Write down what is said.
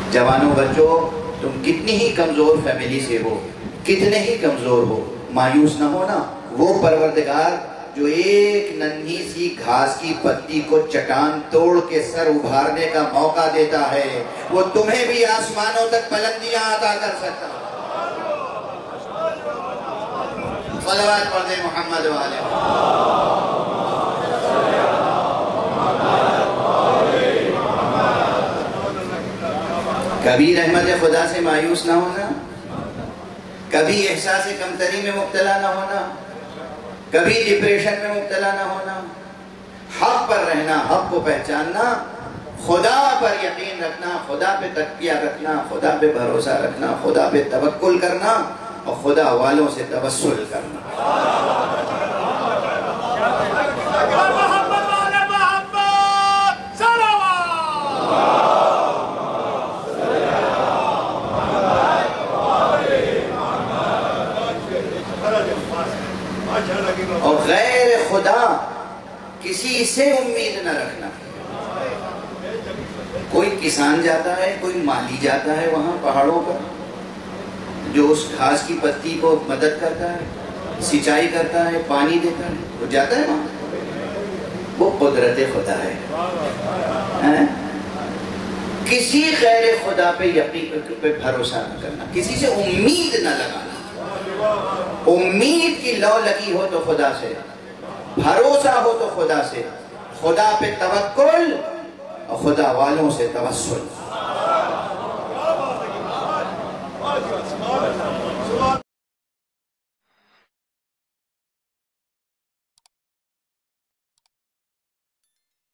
جوانوں بچوں، تم کتنی ہی کمزور فیملی سے ہو، کتنے ہی کمزور ہو، مایوس نہ ہونا۔ وہ پروردگار جو ایک ننھی سی گھاس کی پتی کو چٹان توڑ کے سر ابھارنے کا موقع دیتا ہے، وہ تمہیں بھی آسمانوں تک بلندیاں عطا کر سکتا ہے۔ صلوات پڑھ دیں محمد والے۔ کبھی رحمت خدا سے مایوس نہ ہونا، کبھی احساس کمتری میں مبتلا نہ ہونا، کبھی ڈپریشن میں مبتلا نہ ہونا، حق پر رہنا، حق کو پہچاننا، خدا پر یقین رکھنا، خدا پہ تکیہ رکھنا، خدا پہ بھروسہ رکھنا، خدا پہ توکل کرنا اور خدا والوں سے توسل کرنا۔ اور غیر خدا کسی سے امید نہ رکھنا۔ کوئی کسان جاتا ہے، کوئی مالی جاتا ہے وہاں پہاڑوں پر، جو اس گھاس کی پتی کو مدد کرتا ہے، سینچائی کرتا ہے، پانی دیتا ہے، وہ جاتا ہے وہاں، وہ قدرت خدا ہے۔ کسی غیر خدا پہ یقین پہ بھروسہ نہ کرنا، کسی سے امید نہ لگانا۔ امید کی لو لگی ہو تو خدا سے، بھروسہ ہو تو خدا سے، خدا پہ توکل اور خدا والوں سے توسل۔